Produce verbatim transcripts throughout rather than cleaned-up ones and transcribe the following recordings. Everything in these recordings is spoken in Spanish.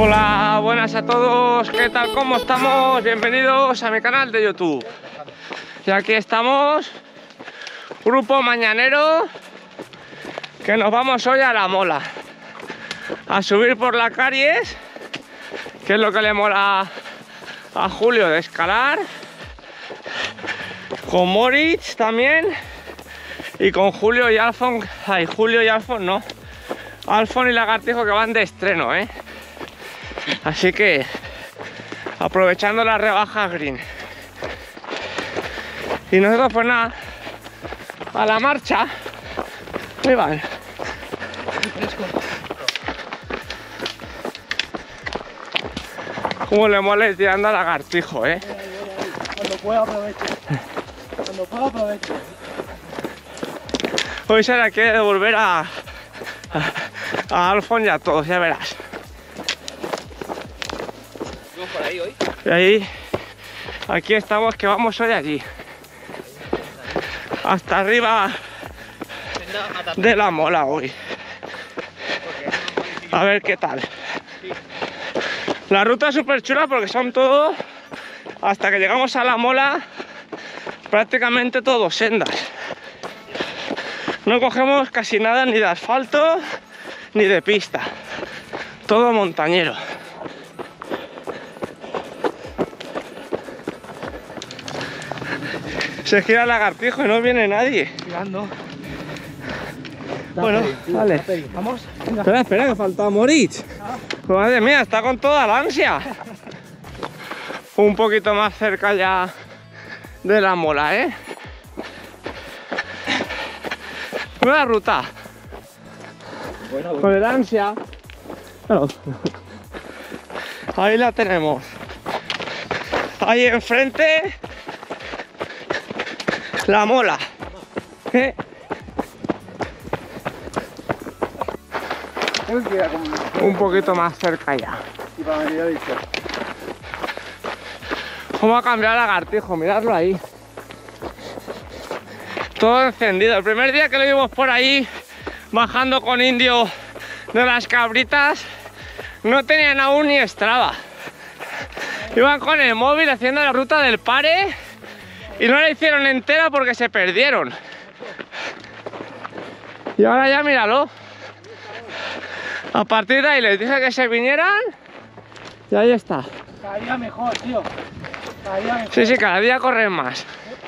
Hola, buenas a todos, ¿qué tal? ¿Cómo estamos? Bienvenidos a mi canal de YouTube. Y aquí estamos, grupo mañanero, que nos vamos hoy a La Mola, a subir por la Caries, que es lo que le mola a Julio de escalar, con Moritz también, y con Julio y Alfon, ay, Julio y Alfon no, Alfon y Lagartijo, que van de estreno, ¿eh? Así que aprovechando la rebaja green. Y nosotros pues nada, a la marcha. Ahí van. Como le mole tirando a Lagartijo, eh. Cuando pueda aprovecho. Cuando pueda aprovecho. Hoy se la quiere devolver a, a, a Alfon y a todos, ya verás. Por ahí hoy. Y ahí, aquí estamos, que vamos hoy allí. Hasta arriba de La Mola hoy. A ver qué tal. La ruta es súper chula porque son todo, hasta que llegamos a La Mola, prácticamente todo sendas. No cogemos casi nada ni de asfalto ni de pista. Todo montañero. Se gira el Lagartijo y no viene nadie. Tirando. Bueno, vale. Vamos. Venga. Espera, espera, que falta Moritz. Ah. Madre mía, está con toda la ansia. Un poquito más cerca ya de La Mola, ¿eh? Nueva ruta. Bueno, bueno. Con el ansia. Claro. Ahí la tenemos. Ahí enfrente, La Mola. ¿Eh? Un poquito más cerca ya. Y para venir a dicho. ¿Cómo ha cambiado el Lagartijo? Miradlo ahí. Todo encendido. El primer día que lo vimos por ahí, bajando con Indio de las Cabritas, no tenían aún ni Strava. Iban con el móvil haciendo la ruta del Pare y no la hicieron entera porque se perdieron. Y ahora ya míralo. A partir de ahí les dije que se vinieran y ahí está. Cada día mejor, tío. Cada día mejor. Sí, sí, cada día corren más.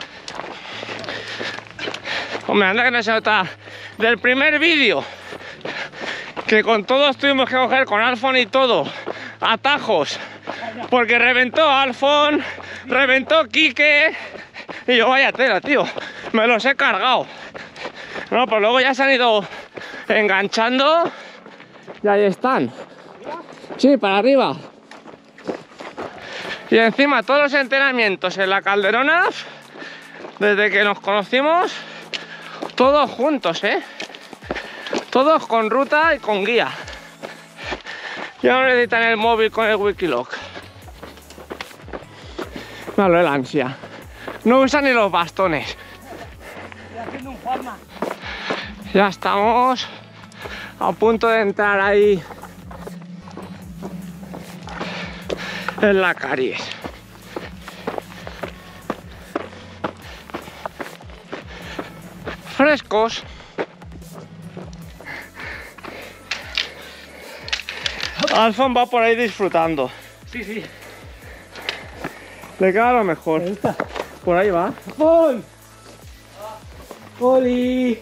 Hombre, anda que no se nota del primer vídeo, que con todos tuvimos que coger, con Alfon y todo, atajos, porque reventó Alfon, reventó Quique, y yo vaya tela, tío, me los he cargado. No, pero luego ya se han ido enganchando y ahí están. Sí, para arriba. Y encima todos los entrenamientos en la Calderona, desde que nos conocimos, todos juntos, ¿eh? Todos con ruta y con guía. Ya no necesitan el móvil con el Wikiloc. Malo el ansia. No usan ni los bastones. Estoy haciendo un farma. Ya estamos a punto de entrar ahí en la Caries. Frescos. Alfon va por ahí disfrutando. Sí, sí. Le queda lo mejor. Me gusta. Por ahí va. ¡Pon! ¡Oli!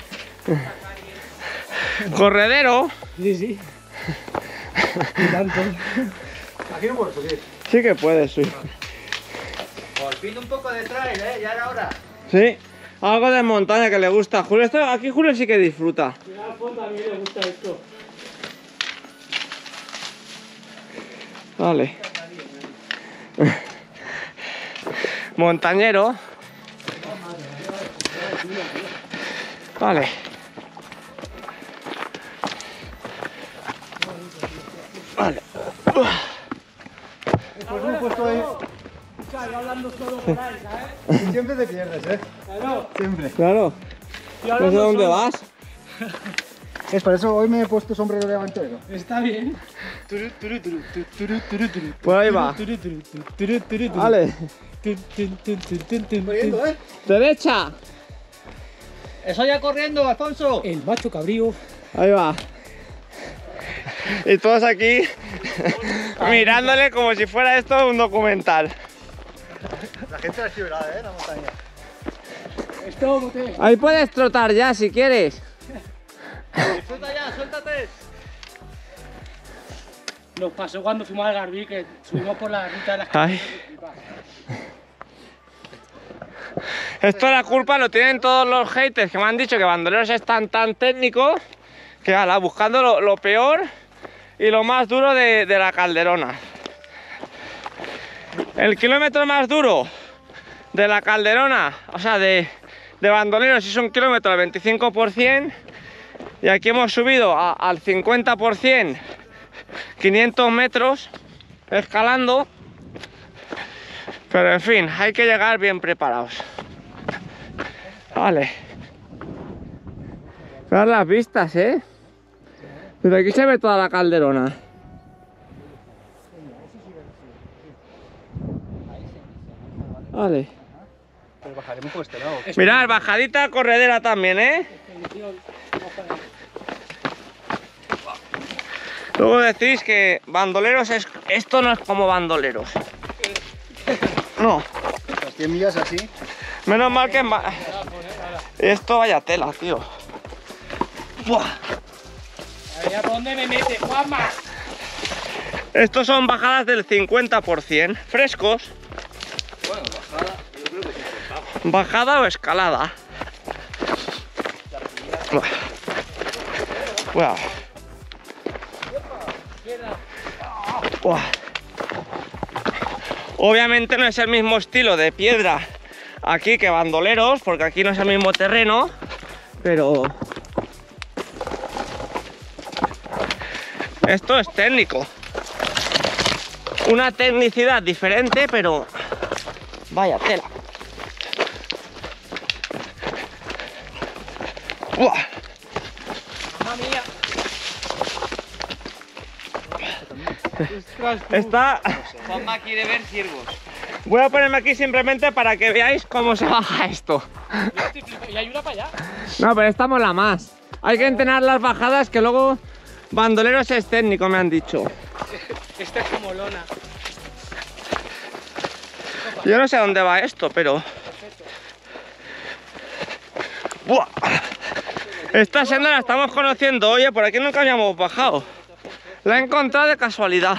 Corredero. Sí, sí. Y tanto. Aquí no puedo subir. Sí que puedes, sí. Por fin un poco de trail, ¿eh? Ya era hora. Sí. Algo de montaña que le gusta a Julio. Esto, aquí Julio sí que disfruta. Y a Alfon también le gusta esto. Vale. Montañero. Vale. Vale. Pues me he puesto ahí. Yo hablando solo por ahí, ¿sabes? Siempre te pierdes, ¿eh? Claro. Siempre. Claro. Yo No sé hablando dónde solo. vas. Es por eso hoy me he puesto sombrero de aventurero. Está bien. Por ahí va. Vale. Corriendo, ¿eh? Derecha. Eso ya corriendo, Alfonso. El macho cabrío. Ahí va. Y todos aquí mirándole como si fuera esto un documental. La gente la ciudad, ¿eh? La montaña. Esto, bote. Ahí puedes trotar ya si quieres. Suelta ya, suéltate. Nos pasó cuando fuimos al Garbí, que subimos por la ruta de las Ay. Esto la culpa lo tienen todos los haters que me han dicho que bandoleros es tan tan técnico que ala, buscando lo, lo peor y lo más duro de, de la Calderona. El kilómetro más duro de la Calderona, o sea de, de bandoleros, es un kilómetro al veinticinco por cien y aquí hemos subido a, al cincuenta por cien, quinientos metros escalando, pero en fin, hay que llegar bien preparados. Vale. Ver las vistas, ¿eh? Desde aquí se ve toda la Calderona. Vale. Pero bajaremos por este lado. Mirad, bajadita corredera también, ¿eh? Luego decís que bandoleros es... Esto no es como bandoleros. No. Las cien millas así. Menos mal que... ma- Esto vaya tela, tío. Buah. ¿A dónde me metes, Juanma? Estos son bajadas del cincuenta por cien, frescos. Bueno, bajada, yo creo que sí. Bajada o escalada. Buah. Buah. Buah. Obviamente no es el mismo estilo de piedra aquí que bandoleros, porque aquí no es el mismo terreno, pero esto es técnico. Una tecnicidad diferente, pero vaya tela. Buah. Mamma mía. Está... Juanma quiere ver ciervos. Voy a ponerme aquí simplemente para que veáis cómo se baja esto. Yo estoy flipando. Y hay una para allá. No, pero esta mola más. Hay que entrenar las bajadas, que luego bandoleros es técnico, me han dicho. Esta es como lona. Yo no sé a dónde va esto, pero... ¡Buah! Esta senda la estamos conociendo. Oye, por aquí nunca habíamos bajado. La he encontrado de casualidad.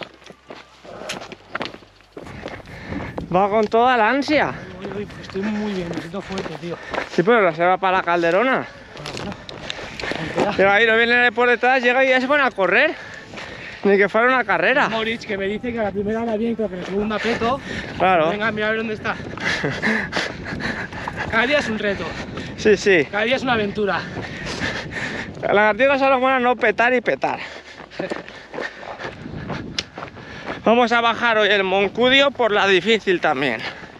Va con toda la ansia. Uy, uy, estoy muy bien, me siento fuerte, tío. Sí, pero la se va para la Calderona. Llega ahí, no viene por detrás, llega y ya se pone a correr. Ni que fuera una carrera. Moritz, que me dice que a la primera va bien, pero que la segunda peto. Claro. Venga, mira a ver dónde está. Cada día es un reto, Sí, sí. cada día es una aventura. Las lagartijas son buenas no petar y petar. Vamos a bajar hoy el Moncudio por la difícil también.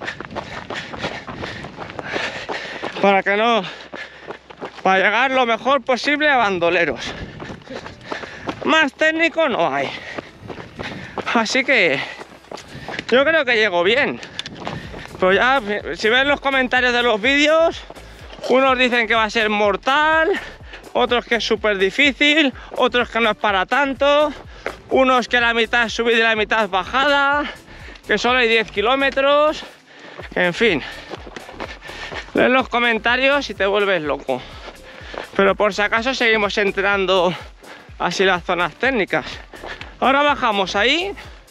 Para que no... Para llegar lo mejor posible a bandoleros. Más técnico no hay. Así que... Yo creo que llego bien. Pero ya, si ven los comentarios de los vídeos, unos dicen que va a ser mortal, otros que es súper difícil, otros que no es para tanto, unos que la mitad es subida y la mitad es bajada, que solo hay diez kilómetros, en fin. Leen los comentarios y te vuelves loco. Pero por si acaso seguimos entrenando así las zonas técnicas. Ahora bajamos ahí.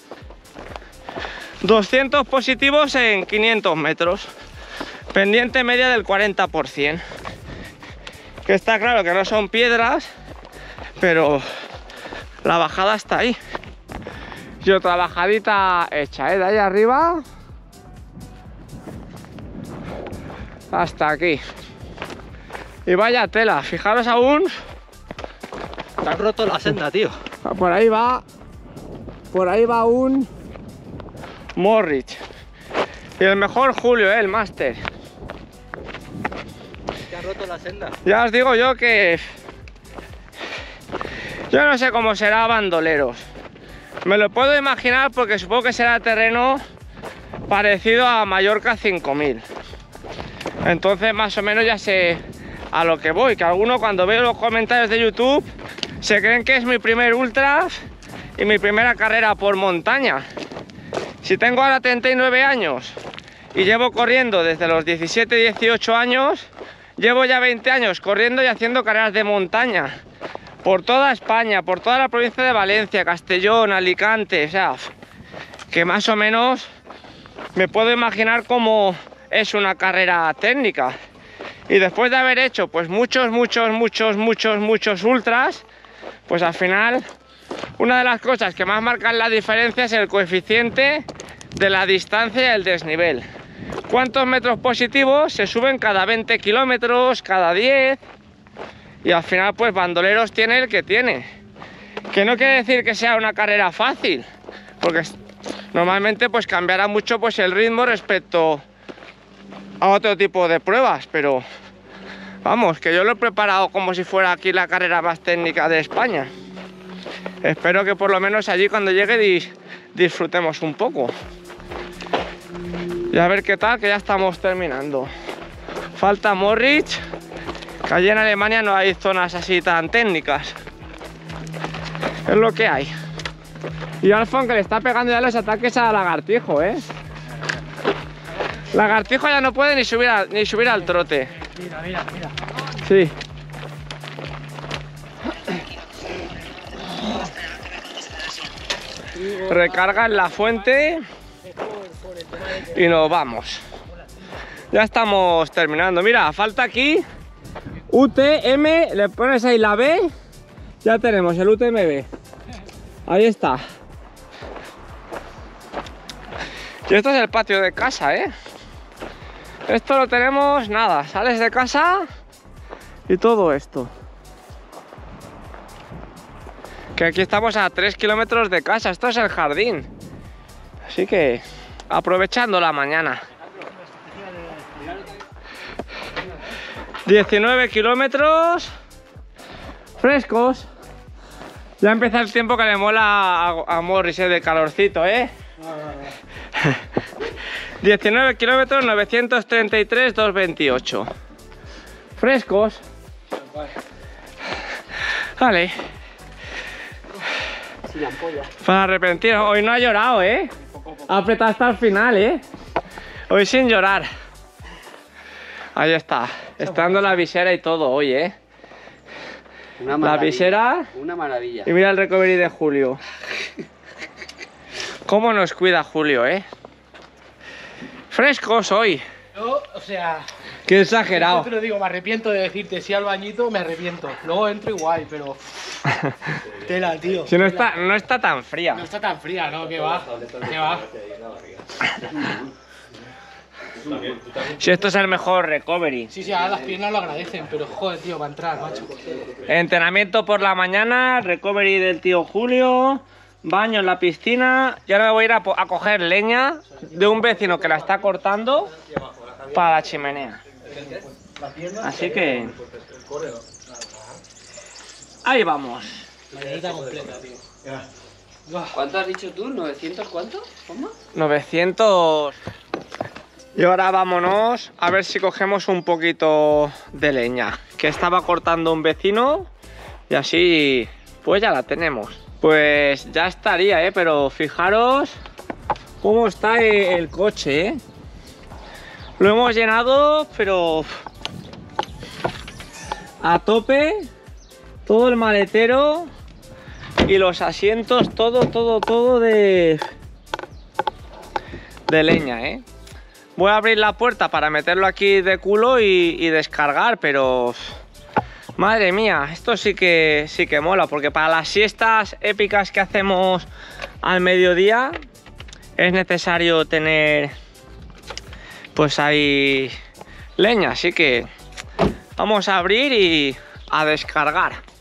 doscientos positivos en quinientos metros. Pendiente media del cuarenta por cien. Que está claro que no son piedras, pero la bajada está ahí. Y otra bajadita hecha, ¿eh? De ahí arriba hasta aquí. Y vaya tela, fijaros aún. Te has roto la senda, tío. Por ahí va. Por ahí va un Morrich. Y el mejor Julio, ¿eh? El máster. Te has roto la senda. Ya os digo yo que Yo no sé cómo será Bandoleros. Me lo puedo imaginar porque supongo que será terreno parecido a Mallorca cinco mil. Entonces más o menos ya sé a lo que voy. Que algunos cuando veo los comentarios de YouTube se creen que es mi primer ultra y mi primera carrera por montaña. Si tengo ahora treinta y nueve años y llevo corriendo desde los diecisiete, dieciocho años, llevo ya veinte años corriendo y haciendo carreras de montaña por toda España, por toda la provincia de Valencia, Castellón, Alicante, o sea, que más o menos me puedo imaginar cómo es una carrera técnica. Y después de haber hecho pues muchos, muchos, muchos, muchos, muchos ultras, pues al final una de las cosas que más marcan la diferencia es el coeficiente de la distancia y el desnivel. ¿Cuántos metros positivos se suben cada veinte kilómetros, cada diez? Y al final pues Bandoleros tiene el que tiene. Que no quiere decir que sea una carrera fácil, porque normalmente pues cambiará mucho pues el ritmo respecto a otro tipo de pruebas, pero vamos, que yo lo he preparado como si fuera aquí la carrera más técnica de España. Espero que por lo menos allí cuando llegue dis disfrutemos un poco. Y a ver qué tal, que ya estamos terminando. Falta Moritz, que allí en Alemania no hay zonas así tan técnicas. Es lo que hay. Y Alfon, que le está pegando ya los ataques a Lagartijo, ¿eh? Lagartijo ya no puede ni subir, a, ni subir al trote. Mira, mira, mira. Sí. Recarga en la fuente y nos vamos. Ya estamos terminando. Mira, falta aquí U T M, le pones ahí la B, ya tenemos el U T M B. Ahí está. Y esto es el patio de casa, ¿eh? Esto lo tenemos, nada, sales de casa y todo esto. Que aquí estamos a tres kilómetros de casa, esto es el jardín. Así que aprovechando la mañana. diecinueve kilómetros frescos. Ya empieza el tiempo que le mola a, a Morris, ¿eh? De calorcito, ¿eh? diecinueve kilómetros, novecientos treinta y tres, doscientos veintiocho. Frescos. Vale. Para arrepentir. Hoy no ha llorado, ¿eh? Ha apretado hasta el final, ¿eh? Hoy sin llorar. Ahí está. Está dando la visera y todo hoy, ¿eh? Una la visera. Una maravilla. Y mira el recovery de Julio. ¿Cómo nos cuida Julio, eh? Frescos hoy. Yo, o sea... Qué exagerado. Yo te lo digo, me arrepiento de decirte sí al bañito, me arrepiento. Luego entro igual, pero... Tela, tío. Si no está, no está tan fría. No está tan fría, ¿no? ¿Qué va? ¿Qué va? Si esto es el mejor recovery. Sí, sí, ahora las piernas lo agradecen, pero joder, tío, va a entrar, macho. Entrenamiento por la mañana, recovery del tío Julio, baño en la piscina. Y ahora me voy a ir a, a coger leña de un vecino que la está cortando para la chimenea. Así que... ahí vamos. Mañanita completa, tío. ¿Cuánto has dicho tú? ¿novecientos cuánto? ¿Cómo? novecientos... Y ahora vámonos a ver si cogemos un poquito de leña, que estaba cortando un vecino y así pues ya la tenemos. Pues ya estaría, ¿eh? Pero fijaros cómo está el coche, ¿eh? Lo hemos llenado, pero a tope, todo el maletero y los asientos, todo, todo, todo de, de leña, ¿eh? Voy a abrir la puerta para meterlo aquí de culo y, y descargar, pero... madre mía, esto sí que, sí que mola, porque para las siestas épicas que hacemos al mediodía es necesario tener pues ahí leña, así que vamos a abrir y a descargar.